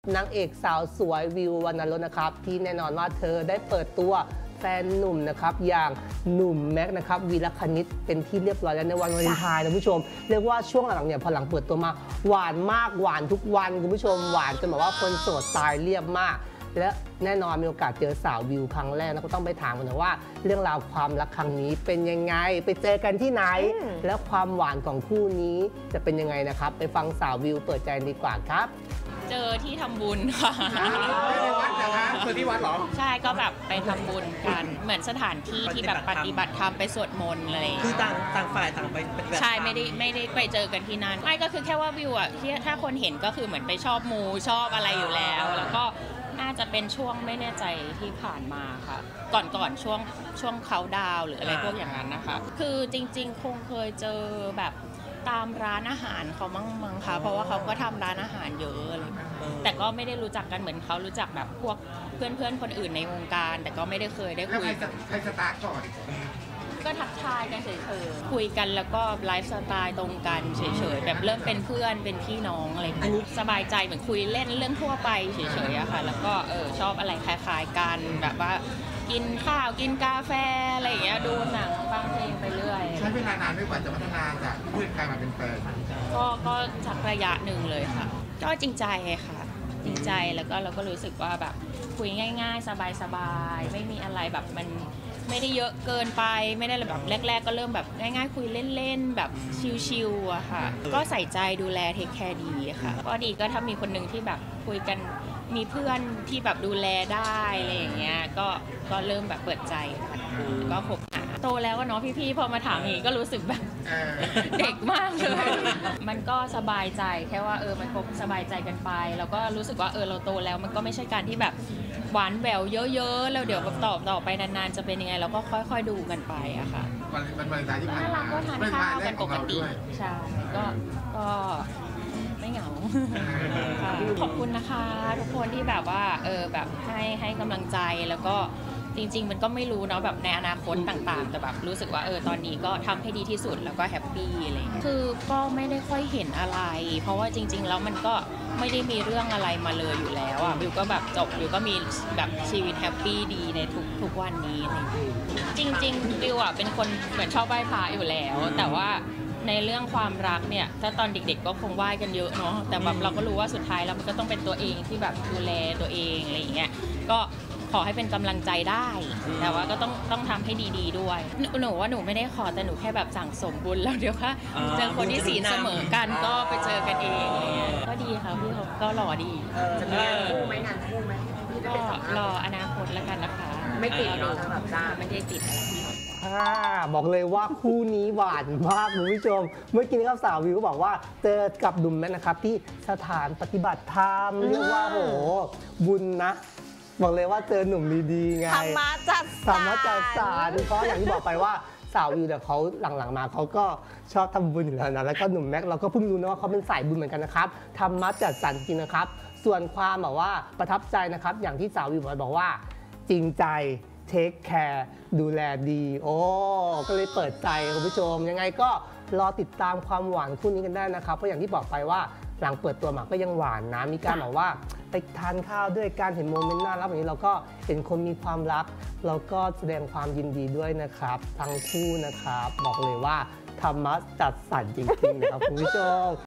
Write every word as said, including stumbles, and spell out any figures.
นางเอกสาวสวยวิววรรณรสนะครับที่แน่นอนว่าเธอได้เปิดตัวแฟนหนุ่มนะครับอย่างหนุ่มแม็กนะครับวีรคณิตเป็นที่เรียบร้อยแล้วในวันวาเลนไทน์นะคุณผู้ชมเรียกว่าช่วงหลังเนี่ยพอหลังเปิดตัวมาหวานมากหวานทุกวันคุณผู้ชมหวานจนแบบว่าคนโสดตายเรียบมากและแน่นอนมีโอกาสเจอสาววิวครั้งแรกนะก็ต้องไปถามกันนะว่าเรื่องราวความรักครั้งนี้เป็นยังไงไปเจอกันที่ไหนและความหวานของคู่นี้จะเป็นยังไงนะครับไปฟังสาววิวเปิดใจดีกว่าครับเจอที่ทำบุญค่ะที่วัดนะคะเจอที่วัดเหรอใช่ก็แบบไปทำบุญกันเหมือนสถานที่ที่แบบปฏิบัติธรรมไปสวดมนต์อะไรคือต่างต่างฝ่ายต่างไปใช่ไม่ได้ไม่ได้ไปเจอกันที่นั่นไม่ก็คือแค่ว่าวิวอ่ะที่ถ้าคนเห็นก็คือเหมือนไปชอบมูชอบอะไรอยู่แล้วแล้วก็น่าจะเป็นช่วงไม่แน่ใจที่ผ่านมาค่ะก่อนก่อนช่วงช่วงเขาดาวหรืออะไรพวกอย่างนั้นนะคะคือจริงๆคงเคยเจอแบบตามร้านอาหารเขามั่งมั้งคะเพราะว่าเขาก็ทำร้านอาหารเยอะอะไรแต่ก็ไม่ได้รู้จักกันเหมือนเขารู้จักแบบพวกเพื่อนๆคนอื่นในวงการแต่ก็ไม่ได้เคยได้คุยใครสตาร์ทก่อนก็ทักทายกันเฉยๆคุยกันแล้วก็ไลฟ์สไตล์ตรงกันเฉยๆแบบเริ่มเป็นเพื่อนเป็นพี่น้องอะไรอันนี้สบายใจเหมือนคุยเล่นเรื่องทั่วไปเฉยๆอะค่ะแล้วก็เออชอบอะไรคล้ายๆกันแบบว่ากินข้าวกินกาแฟอะไรอย่างเงี้ยดูหนังฟังเพลงไปเรื่อยใช้เวลานานไม่กว่าจะพัฒนาจากเพื่อนกลายมาเป็นแฟนก็ก็สักระยะหนึ่งเลยค่ะก็จริงใจค่ะจริงใจแล้วก็เราก็รู้สึกว่าแบบคุยง่ายๆสบายๆไม่มีอะไรแบบมันไม่ได้เยอะเกินไปไม่ได้แบบแรกๆก็เริ่มแบบง่ายๆคุยเล่นๆแบบชิลๆอะค่ะก็ใส่ใจดูแลเทคแคร์ดีค่ะก็ดีก็ถ้ามีคนหนึ่งที่แบบคุยกันมีเพื่อนที่แบบดูแลได้อะไรอย่างเงี้ยก็ก็เริ่มแบบเปิดใจกันก็คบหาโตแล้วเนาะพี่ๆพอมาถามอีกก็รู้สึกแบบเด็กมากเลยมันก็สบายใจแค่ว่าเออมันคบสบายใจกันไปแล้วก็รู้สึกว่าเออเราโตแล้วมันก็ไม่ใช่การที่แบบหวานแหววเยอะๆแล้วเดี๋ยวแบบตอบต่อไปนานๆจะเป็นยังไงเราก็ค่อยๆดูกันไปอะค่ะมันมันสายที่ผ่านมาก็ทานข้าวกันปกติใช่ก็ก็ไม่เหงาขอบคุณนะคะทุกคนที่แบบว่าเออแบบให้ให้กำลังใจแล้วก็จริงๆมันก็ไม่รู้เนาะแบบในอนาคตต่างๆแต่แบบรู้สึกว่าเออตอนนี้ก็ทำให้ดีที่สุดแล้วก็แฮปปี้อะไรคือก็ไม่ได้ค่อยเห็นอะไรเพราะว่าจริงๆแล้วมันก็ไม่ได้มีเรื่องอะไรมาเลยอยู่แล้วอ่ะบิวก็แบบจบบิวก็มีแบบชีวิตแฮปปี้ดีในทุกทุกวันนี้อะไรจริงๆบิวอ่ะเป็นคนเหมือนชอบไหว้พระอยู่แล้วแต่ว่าในเรื่องความรักเนี่ยถ้าตอนเด็กๆก็คงไหว้กันเยอะเนาะแต่แบบเราก็รู้ว่าสุดท้ายแล้วมันก็ต้องเป็นตัวเองที่แบบดูแลตัวเองอะไรอย่างเงี้ยก็ขอให้เป็นกำลังใจได้แต่ว่าก็ต้องต้องทำให้ดีๆด้วยหนูว่าหนูไม่ได้ขอแต่หนูแค่แบบสั่งสมบุญแล้วเดี๋ยวค่ะเจอคนที่ศีลเสมอกันก็ไปเจอกันเองก็ดีค่ะพี่เขาก็หล่อดีจะมีงานคู่ไหมงานคู่ไหมก็รออนาคตแล้วกันนะคะไม่ติดเนาะแบบจ้าไม่ได้ติดอะไรบอกเลยว่าคู่นี้หวานมากคุณผู้ชมเมื่อกี้นี้ครับสาววิวก็บอกว่าเจอกับหนุ่มแม็กนะครับที่สถานปฏิบัติธรรมเรียกว่าโหบุญนะบอกเลยว่าเจอหนุ่มดีๆไงธรรมะจัดสรรธรรมะจัดสรรเพราะอย่างที่บอกไปว่าสาววิวเนี่ยเขาหลังๆมาเขาก็ชอบทำบุญอยู่แล้วนะแล้วก็หนุ่มแม็กเราก็เพิ่งรู้นะว่าเขาเป็นสายบุญเหมือนกันนะครับธรรมะจัดสรรจริงนะครับส่วนความแบบว่าประทับใจนะครับอย่างที่สาววิวบอกว่าจริงใจเทคแคร์ดูแลดีโอ้ก็เลยเปิดใจคุณผู้ชมยังไงก็รอติดตามความหวานคู่นี้กันได้นะครับเพราะอย่างที่บอกไปว่าหลังเปิดตัวมาก็ยังหวานนะมีการบอกว่าไปทานข้าวด้วยการเห็นโมเมนต์น่ารักแบบนี้เราก็เห็นคนมีความรักเราก็แสดงความยินดีด้วยนะครับทั้งคู่นะครับบอกเลยว่าธรรมะจัดสรรจริงๆนะครับคุณผู้ชม